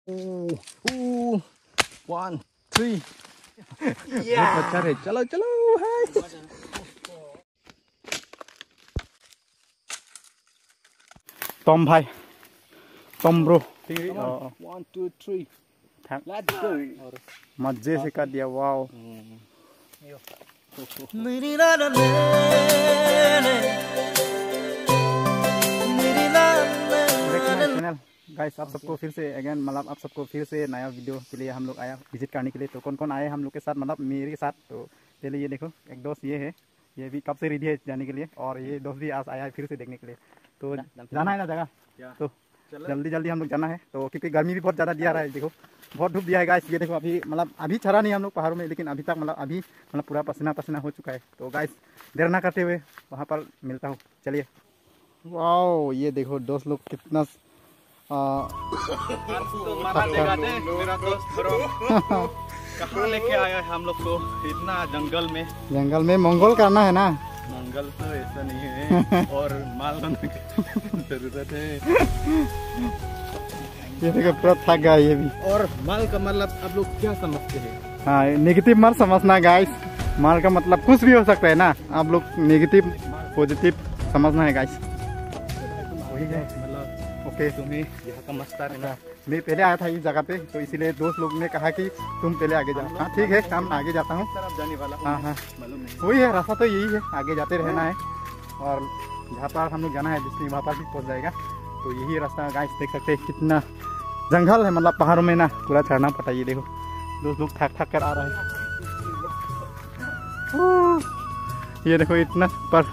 1 3 बहुत अच्छा है। चलो चलो है टॉम भाई, टॉम ब्रो 1 2 3 लेट्स गो। मजे से कर दिया। वाओ गाइस, आप सबको फिर से अगेन मतलब आप सबको फिर से नया वीडियो के लिए हम लोग आया विजिट करने के लिए। तो कौन कौन आए हम लोग के साथ, मतलब मेरे साथ। तो पहले ये देखो, एक दोस्त ये है, ये भी कब से रेडी है जाने के लिए, और ये दोस्त भी आज आया है फिर से देखने के लिए। तो जाना है ना जगह, तो जल्दी जल्दी हम लोग जाना है। तो क्योंकि गर्मी भी बहुत ज़्यादा दिया रहा है, देखो बहुत धूप दिया है गाइस। ये देखो अभी मतलब अभी चढ़ा नहीं हम लोग पहाड़ों में, लेकिन अभी तक मतलब पूरा पसीना पसीना हो चुका है। तो गाइस देर ना करते हुए वहाँ पर मिलता हूँ, चलिए। वाओ ये देखो दोस्त लोग कितना मेरा दोस्त ब्रो कहाँ लेके आया है हम लोग को इतना जंगल में मंगोल करना है ना। मंगल तो ऐसा नहीं है और माल लाने की जरूरत है। ये देखो पूरा थक गया ये भी। और माल का मतलब आप लोग क्या समझते हैं? हाँ, नेगेटिव मत समझना गाइस। माल का मतलब कुछ भी हो सकता है ना, आप लोग नेगेटिव पॉजिटिव समझना है गाइस। वही है मतलब ओके, तुम्हें यहाँ का मस्ता रहना। मैं पहले आया था इस जगह पे, तो इसीलिए दोस्त लोग ने कहा कि तुम पहले आगे जाओ। हाँ ठीक है, हम आगे जाता हूँ। जाने वाला हाँ हाँ मालूम नहीं, वही है रास्ता तो यही है, आगे जाते रहना है। और जहाँ पर हम लोग जाना है जिसमें वहाँ पर भी पहुँच जाएगा। तो यही रास्ता गाइस, देख सकते हैं कितना जंगल है, मतलब पहाड़ों में ना पूरा चढ़ना पड़ता है। ये देखो दोस्त लोग थक थक कर आ रहा है। ये देखो इतना पर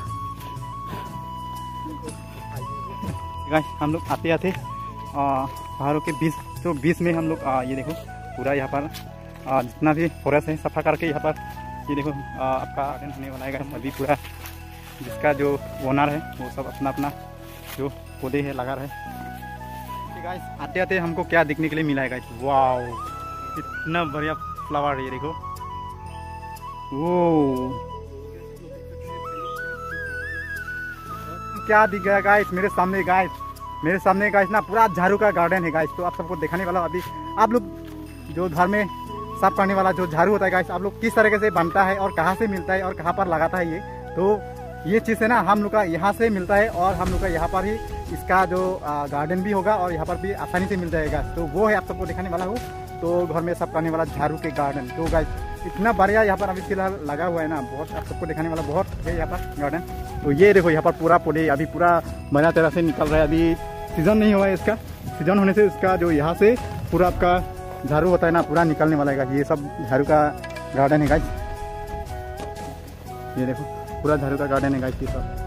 गाइस, हम लोग आते आते पहाड़ों के बीच में हम लोग ये देखो पूरा यहाँ पर जितना भी फॉरेस्ट है सफा करके यहाँ पर ये देखो आपका गार्डन होने वाला है। अभी पूरा जिसका जो ओनर है वो सब अपना अपना जो पौधे है लगा रहे। गाइस आते आते हमको क्या देखने के लिए मिला है गाइस, वाओ इतना बढ़िया फ्लावर है। ये देखो वो क्या दिख गया गाइस मेरे सामने गाइस ना पूरा झाड़ू का गार्डन है गाइस। तो आप सबको दिखाने वाला अभी। आप लोग जो घर में साफ करने वाला जो झाड़ू होता है गाइस, आप लोग किस तरीके से बनता है और कहाँ से मिलता है और कहाँ पर लगाता है ये, तो ये चीज़ है ना हम लोग का यहाँ से मिलता है। और हम लोग का यहाँ पर ही इसका जो गार्डन भी होगा और यहाँ पर भी आसानी से मिल जाएगा। तो वो है आप सबको दिखाने वाला हूँ। तो घर में साफ करने वाला झाड़ू के गार्डन, तो गाइस इतना बढ़िया यहाँ पर अभी फिलहाल लगा हुआ है ना, बहुत आप सबको दिखाने वाला बहुत है यहाँ पर गार्डन। तो ये देखो यहाँ पर पूरा पौधे अभी पूरा बढ़िया तरह से निकल रहा है। अभी सीजन नहीं हुआ है इसका, सीजन होने से इसका जो यहाँ से पूरा आपका झाड़ू होता है ना पूरा निकलने वाला है। ये सब झाड़ू का गार्डन है गाइस। ये देखो पूरा झाड़ू का गार्डन है गाइस ये सब।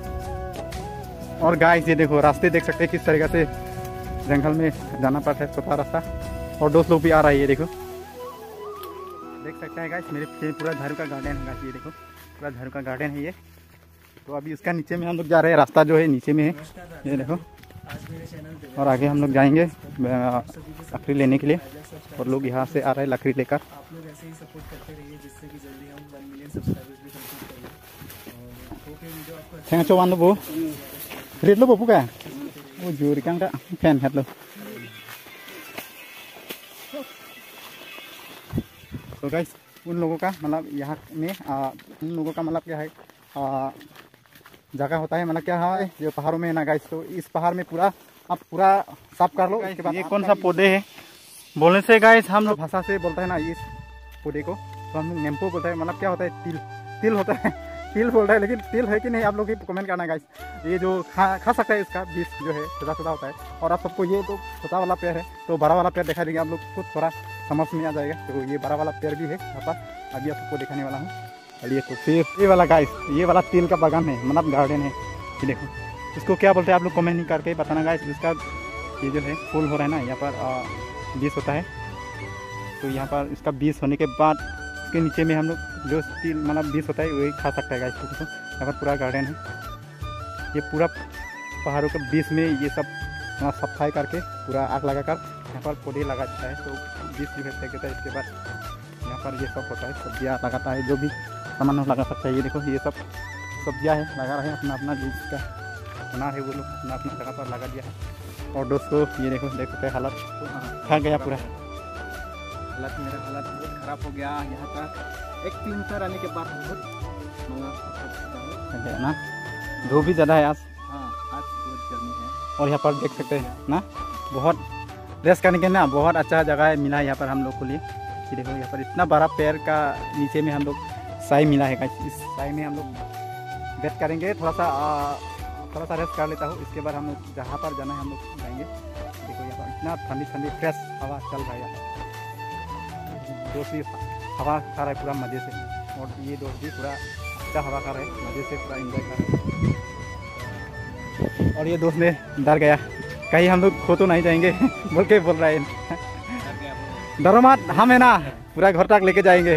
और गाइस ये देखो रास्ते देख सकते हैं किस तरीके से जंगल में जाना पड़ता है, छोटा रास्ता। और दोस्त लोग भी आ रहा है, ये देखो देख सकते हैं गाइस मेरे पीछे पूरा झाड़ू का गार्डन है गाइस। ये देखो पूरा झाड़ू का गार्डन है ये। तो अभी उसका नीचे में हम लोग जा रहे हैं, रास्ता जो है नीचे में है ये देखो। और आगे हम लोग जाएंगे लकड़ी लेने के लिए, और लोग यहाँ से आ रहे हैं लकड़ी लेकर। आप लोग ऐसे ही सपोर्ट करते रहिए जिससे कि जल्दी हम 1 मिलियन सब्सक्राइबर्स भी कंप्लीट करें। और होप ये वीडियो आपको Tengah coba lu bu, read lu bu buka? Oh juri kan kak, fan hat lu. तो गाइस उन लोगों का मतलब यहाँ में उन लोगों का मतलब क्या है जगह होता है, मतलब क्या है जो पहाड़ों में है ना गाइस। तो इस पहाड़ में पूरा आप पूरा साफ कर लो। इसके बाद ये कौन सा पौधे है बोलने से गाइस, हम लोग भाषा से बोलते हैं ना इस पौधे को, तो हम लोग नेम्पो बोलते हैं। मतलब क्या होता है तिल होता है, तिल बोल रहा है, लेकिन तिल है कि नहीं आप लोग ही कमेंट करना गाइस। ये जो खा सकता है, इसका बीज जो है छोटा छोटा होता है। और आप सबको ये तो छोटा वाला पेड़ है, तो बड़ा वाला पेड़ दिखा देंगे आप लोग को, थोड़ा समझ में आ जाएगा। तो ये बड़ा वाला पेड़ भी है यहाँ पर, अभी आप सबको दिखाने वाला हूँ। चलिए तो फिर ये वाला गाइस, ये वाला तिल का बागान है, मतलब गार्डन है। ये देखो इसको क्या बोलते हैं आप लोग कमेंट नहीं करके बताना गाइस। जिसका ये जो है फूल हो रहा है ना, यहाँ पर बीज होता है। तो यहाँ पर इसका बीज होने के बाद इसके नीचे में हम लोग जो तिल मतलब बीज होता है वही खा सकता है गाइस। तो यहाँ पर पूरा गार्डन है, ये पूरा पहाड़ों के बीच में ये सब सफाई करके पूरा आग लगाकर यहाँ पर पौधे लगा देता है। तो बीज जो है फेंक देता है। इसके बाद यहाँ पर ये सब होता है, सब्जियाँ लगाता है, जो भी सामान लगा सकता है। ये देखो ये सब सब्जियाँ है लगा रहे हैं, अपना अपना जिसका बना है वो लोग अपना अपना जगह पर लगा दिया है। और दोस्तों ये देखो देख सकते हैं हालत खा गया पूरा। हालत मेरा हालत बहुत खराब हो गया। यहाँ का 1 किलोमीटर आने के बाद बहुत है ना, धूप भी ज़्यादा है आज। हाँ आज बहुत गर्मी है। और यहाँ पर देख सकते हैं ना, बहुत रेस्ट करने के ना बहुत अच्छा जगह है मिला है यहाँ पर हम लोग को लिए। ये देखो यहाँ पर इतना बड़ा पेड़ का नीचे में हम लोग साई मिला है गाइस। इस साई में हम लोग वेट करेंगे, थोड़ा सा रेस्ट कर लेता हूँ। इसके बाद हम लोग जहाँ पर जाना है हम लोग जाएंगे। देखो यहाँ पर इतना ठंडी ठंडी फ्रेश हवा चल रहा है यहाँ पर। दोस्त भी हवा खा रहा है पूरा मज़े से, और ये दोस्त भी पूरा अच्छा हवा खा रहे हैं मज़े से, पूरा एंजॉय कर रहे हैं। और ये दोस्त ने डर गया, कहीं हम लोग खो तो नहीं जाएंगे बोल रहा है। डरो मत, हम है ना पूरा घर तक लेके जाएंगे।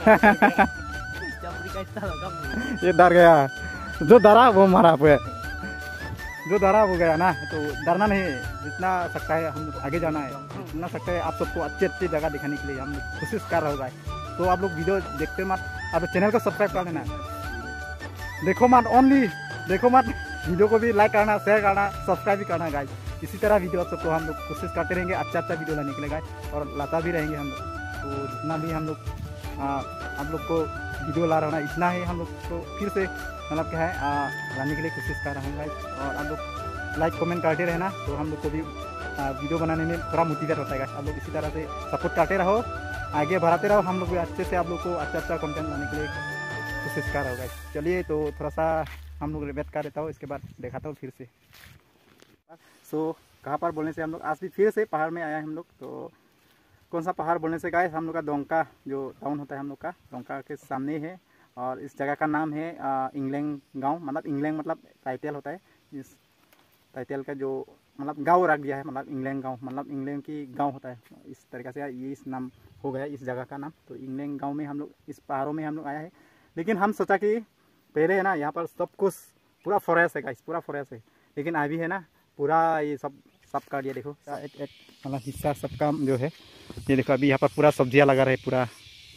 ये डर गया, जो डरा वो मारा पे, जो डरा वो गया ना। तो डरना नहीं, जितना सकता है हम लोग आगे जाना है, जितना सकता है। आप सबको अच्छी अच्छी जगह दिखाने के लिए हम लोग कोशिश कर रहे होगा। तो आप लोग वीडियो देखते मत, आप चैनल को सब्सक्राइब कर लेना, देखो मत, ओनली देखो मत, वीडियो को भी लाइक करना, शेयर करना, सब्सक्राइब भी करना गाइस। इसी तरह वीडियो आप सबको हम लोग कोशिश करते रहेंगे अच्छा अच्छा वीडियो लाने के लिए गाइस, और लाता भी रहेंगे हम लोग। तो जितना भी हम लोग आप लोग को वीडियो ला रहा हूँ ना, इतना ही हम लोग को फिर से मतलब क्या है लाने के लिए कोशिश कर रहा हूँ गाइस। और आप लोग लाइक कमेंट करते रहना, तो हम लोग को भी वीडियो बनाने में थोड़ा मोटिवेट होता है गाइस। आप लोग इसी तरह से सपोर्ट करते रहो, आगे बढ़ाते रहो। हम लोग भी अच्छे से आप लोग को अच्छा अच्छा कंटेंट लाने के लिए कोशिश कर रहा हूँ गाइस। चलिए तो थोड़ा सा हम लोग वेट कर देता हूँ, इसके बाद दिखाता हूँ फिर से। सो कहाँ पर बोलने से हम लोग आज भी फिर से पहाड़ में आया है हम लोग। तो कौन सा पहाड़ बोलने से गाइस, हम लोग का डोंका जो टाउन होता है हम लोग का, डोंका के सामने है। और इस जगह का नाम है इंग्लैंड गांव, मतलब इंग्लैंड मतलब टाइटल होता है। इस टाइटल का जो मतलब गांव रख दिया है, मतलब इंग्लैंड गांव, मतलब इंग्लैंड की गांव होता है। इस तरीके से ये इस नाम हो गया इस जगह का नाम। तो इंग्लैंड गांव में हम लोग, इस पहाड़ों में हम लोग आया है। लेकिन हम सोचा कि पहले है ना यहाँ पर सब कुछ पूरा फॉरेस्ट है गाइस, पूरा फॉरेस्ट है। लेकिन अभी है ना पूरा ये सब कर दिया। देखो एक एक मतलब हिस्सा सबका जो है, ये देखो अभी यहाँ पर पूरा सब्जियाँ लगा रहे पूरा।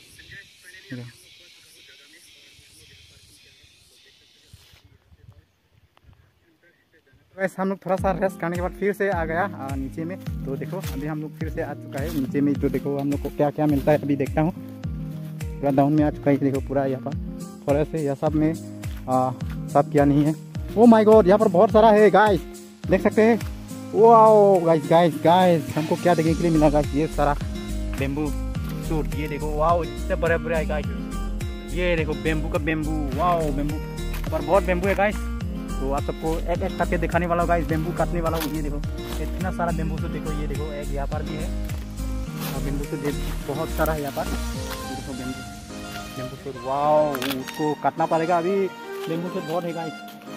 वैसे हम लोग थोड़ा सा रेस्ट करने के बाद फिर से आ गया नीचे में। तो देखो अभी हम लोग फिर से आ चुका है नीचे में। जो देखो हम लोग को क्या क्या मिलता है अभी देखता हूँ। पूरा डाउन में आ चुका है, देखो पूरा यहाँ पर फॉरेस्ट है। यह सब में सब क्या नहीं है। ओ माय गॉड, यहाँ पर बहुत सारा है गाइस, देख सकते हैं। वाओ गाइस गाइस गाइस, हमको क्या देखने के लिए मिला गाइस, ये सारा बेम्बू सूट। ये देखो वाओ, इतने बड़े बड़े है गाइस। ये देखो बेम्बू का बेम्बू, वाओ बेम्बू पर बहुत बेम्बू है गाइस। तो आप सबको एक एक करके दिखाने वाला होगा, इस बेम्बू काटने वाला हूँ। ये देखो इतना सारा बेम्बू सूट, देखो ये देखो एक यहाँ पर भी है, और बेम्बू सूट बहुत सारा है यहाँ पर। ये देखो बेम्बू सूट, वाओ उसको काटना पड़ेगा अभी। बेम्बू सूट बहुत है गाइस,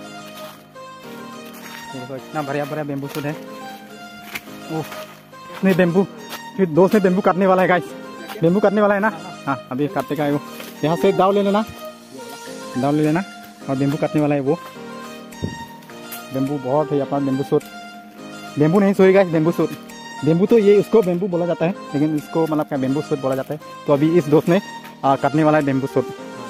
देखो इतना बढ़िया बढ़िया बेम्बू सूट है। ओह नहीं बेम्बू, फिर दोस्त ने बेम्बू काटने वाला है गाइस, बेम्बू काटने वाला है ना। हाँ अभी काटेगा वो, यहाँ से दाव ले लेना, दाव ले लेना, और बेम्बू काटने वाला है वो। बेम्बू बहुत है यहाँ पर, बेम्बू सूट, बेम्बू नहीं sorry guys, bamboo shoot. Bamboo तो ये उसको बेम्बू बोला जाता है, लेकिन इसको मतलब क्या बेम्बू सूट बोला जाता है। तो अभी इस दोस्त ने काटने वाला है बेम्बू सूट।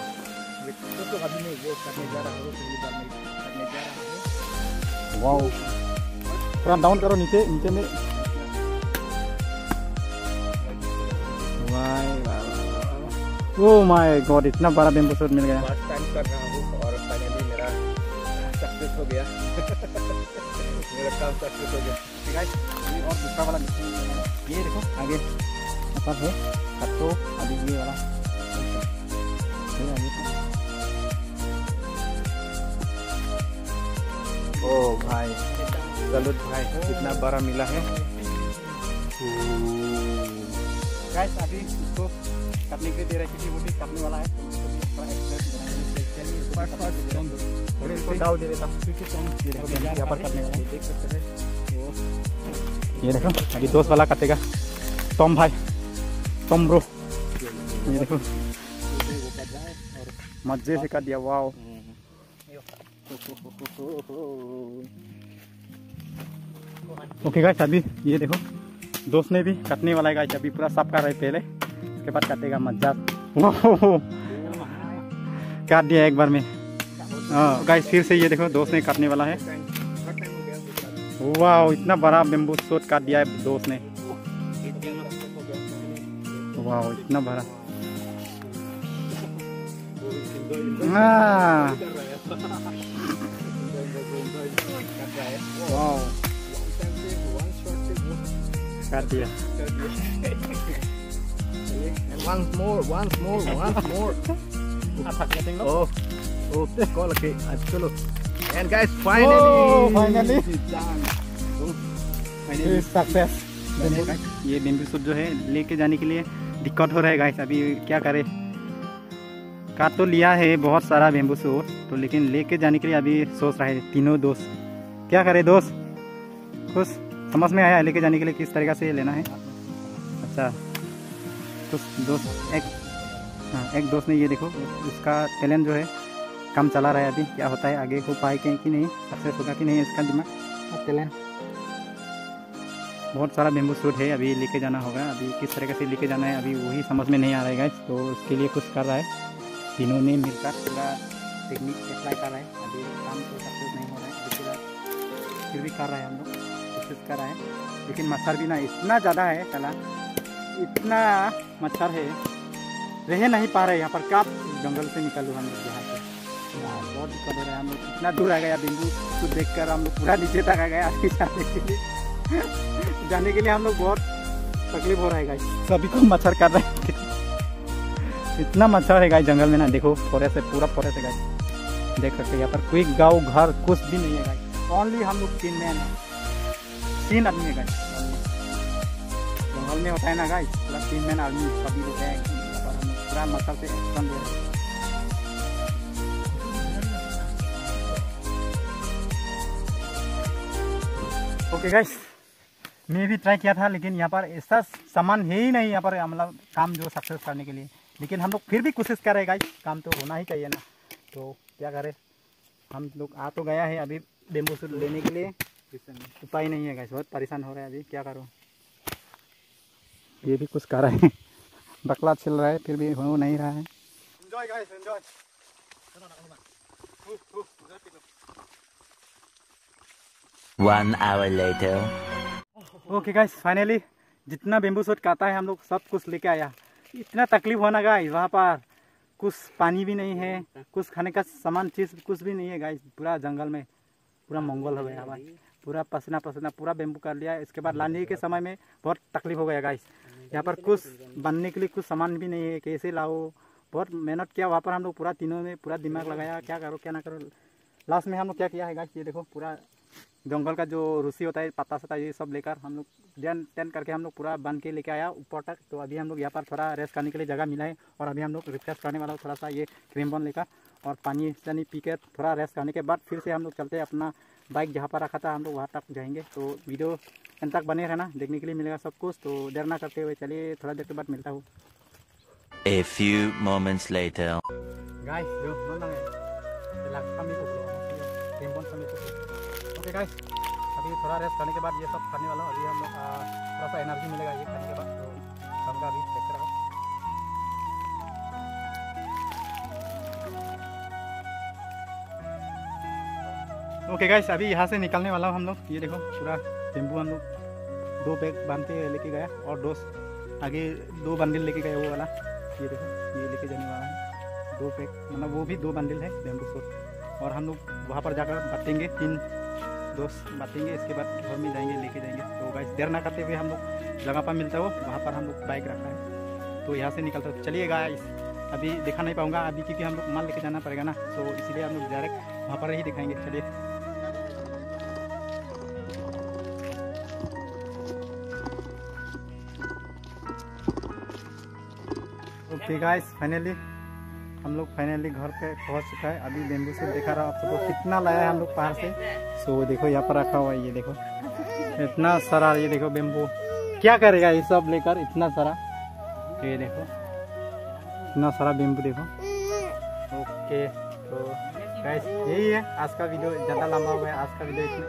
वाओ थोड़ा डाउन करो नीचे, नीचे में। ओह माय गॉड, इतना बड़ा बेम्बू सूट मिल गया। फर्स्ट टाइम कर रहा हूँ और फाइनली मेरा सक्सेस हो गया। मेरा काम सक्सेस हो गया। ठीक है, ये और दूसरा वाला ये देखो आगे अपन है तो अभी ये वाला ओ भाई गलत भाई, कितना बड़ा मिला है गाइस। अभी इसको काटने के लिए दे रहे हैं, वो भी काटने वाला है। थोड़े इसको दाव दे देता हूँ, यहाँ पर काटने वाला है, देख सकते हैं। ये देखो अभी दोस्त वाला काटेगा, टॉम भाई, टॉम ब्रो। ये देखो मजे से काट दिया, वाओ। ओके गाइस, अभी ये देखो दोस्त ने भी काटने वाला है गाइस। अभी पूरा साफ कर रहा है पहले, इसके बाद काटेगा मजा। काट दिया एक बार में। गाइस फिर से ये देखो दोस्त ने काटने वाला है। वाह, इतना बड़ा बेम्बू शूट काट दिया है दोस्त ने। वाह, इतना बड़ा। हाँ, वाह, काट दिया। Once more. Oh, call okay. Chalo. And guys, finally success. ये बेम्बू शूट जो है लेके जाने के लिए दिक्कत हो रहा है गाइस। अभी क्या करें, काट तो लिया है बहुत सारा बेम्बू शूट तो, लेकिन लेके जाने के लिए अभी सोच रहा है तीनों दोस्त। क्या करें दोस्त, कुछ समझ में आया लेके जाने के लिए किस तरीका से लेना है? अच्छा, कुछ दोस्त एक दोस्त ने ये देखो उसका टैलेंट जो है काम चला रहा है। अभी क्या होता है आगे, हो पाएगा कि नहीं, सक्सेस होगा कि नहीं इसका दिमाग और टैलेंट। बहुत सारा बेम्बू शूट है, अभी लेके जाना होगा। अभी किस तरीके से लेके जाना है अभी वही समझ में नहीं आ रहा है गाइस। तो उसके लिए कुछ कर रहा है, तीनों ने मिलकर पूरा टेक्निक अप्लाई कर रहा है। अभी काम तो सक्सेस नहीं हो रहा है, फिर भी कर रहा है, हम लोग कोशिश कर रहा है। लेकिन मच्छर भी ना इतना ज़्यादा है, चला इतना मच्छर है, रह नहीं पा रहे यहाँ पर। कब जंगल से निकलूँ हम लोग यहाँ से, बहुत दिक्कत हो रहा है। हम लोग इतना दूर आ गया, बेम्बू शूट देख कर हम लोग पूरा नीचे तक आ गया। आगे जाने के लिए हम लोग बहुत तकलीफ हो रहा है गाइस। सभी को मच्छर कर रहे हैं, इतना मच्छर है गाइस जंगल में ना। देखो फॉरेस्ट है, पूरा फॉरेस्ट है गाइस, देख सकते हैं। यहाँ पर कोई गांव घर कुछ भी नहीं है गाइस। ओनली हम लोग 3 आदमी है गाइस। जंगल में होता है ना गाइस, पूरा 3 मैन आदमी सभी लोग हैं। पूरा मच्छर से एक्शन दे रहे हैं। ओके गाइस, मैं भी ट्राई किया था, लेकिन यहाँ पर ऐसा सामान है ही नहीं यहाँ पर, मतलब काम जो सक्सेस करने के लिए। लेकिन हम लोग फिर भी कोशिश कर रहे हैं गाइस, काम तो होना ही चाहिए ना। तो क्या करें, हम लोग आ तो गया है अभी बेम्बू शूट लेने के लिए, उपाय नहीं है गाइस। बहुत परेशान हो रहा है अभी, क्या करूँ। ये भी कुछ कर रहे हैं, बकला चल रहा है, फिर भी हो नहीं रहा है। Enjoy guys, enjoy. One hour later. Okay guys, finally जितना बेम्बू शूट काटा है हम लोग सब कुछ लेके आया। इतना तकलीफ होना गाइस, वहाँ पर कुछ पानी भी नहीं है, कुछ खाने का सामान चीज़ कुछ भी नहीं है गाइस। पूरा जंगल में पूरा मंगल हो गया भाई, पूरा पसीना पूरा बेम्बू कर लिया। इसके बाद लाने के समय में बहुत तकलीफ हो गया गाइस। यहाँ पर कुछ बनने के लिए कुछ सामान भी नहीं है, कैसे लाओ। बहुत मेहनत किया वहाँ पर हम लोग, पूरा तीनों में पूरा दिमाग लगाया, क्या करो क्या ना करो। लास्ट में हम लोग क्या किया है गाइस, ये देखो पूरा जंगल का जो रूसी होता है, पत्ता सता ये सब लेकर हम लोग टेन करके हम लोग पूरा बन के लेके आया ऊपर तक। तो अभी हम लोग यहाँ पर थोड़ा रेस्ट करने के लिए जगह मिला है, और अभी हम लोग रिफ्रेश करने वाला थोड़ा सा ये क्रीम बन लेकर, और पानी पानी पी कर थोड़ा रेस्ट करने के बाद फिर से हम लोग चलते हैं अपना बाइक जहाँ पर रखा था हम लोग वहाँ तक जाएंगे। तो वीडियो अंत तक बने रहना, देखने के लिए मिलेगा सब कुछ। तो देर ना करते हुए चलिए थोड़ा देर के बाद मिलता हूँ। A few moments later. Guys, yuk, nonton ya. Relax kami को रिम्बन समेत। ओके गाइस, अभी थोड़ा रेस्ट करने के बाद ये सब खाने वाला हूँ। अभी हम लोग थोड़ा सा एनर्जी मिलेगा ये खाने के बाद, तो सबका अभी देखते रहो। ओके गाइस, अभी यहाँ से निकलने वाला हूँ हम लोग। ये देखो पूरा बेम्बू हम लोग 2 बैग बांध के लेके गया, और दोस्त आगे 2 बंडल लेके गए वो वाला। ये देखो ये लेके जाने वाला है 2 बैग, मतलब वो भी 2 बंडल है बेम्बू शूट। और हम लोग वहाँ पर जाकर बांटेंगे, 3 दोस्त बांटेंगे, इसके बाद घर में जाएंगे लेके जाएंगे। तो गाइस देर ना करते हुए हम लोग जगह पर मिलता हो, वहाँ पर हम लोग बाइक रखा है, तो यहाँ से निकलता हो। चलिए गाइस, अभी दिखा नहीं पाऊँगा अभी क्योंकि हम लोग माल लेके जाना पड़ेगा ना, तो इसीलिए हम लोग डायरेक्ट वहाँ पर ही दिखाएंगे। चलिए ओके गाइस, फाइनली हम लोग घर पे पहुंच चुका है। अभी बेम्बू शूट देखा रहा आप सबको कितना लाया है हम लोग पहाड़ से। सो देखो यहाँ पर रखा हुआ है, ये देखो इतना सारा, ये देखो बेम्बू क्या करेगा ये सब लेकर, इतना सारा। ये देखो इतना सारा बेम्बू देखो। ओके, तो गाइस यही है आज का वीडियो, ज़्यादा लंबा हो गया आज का वीडियो।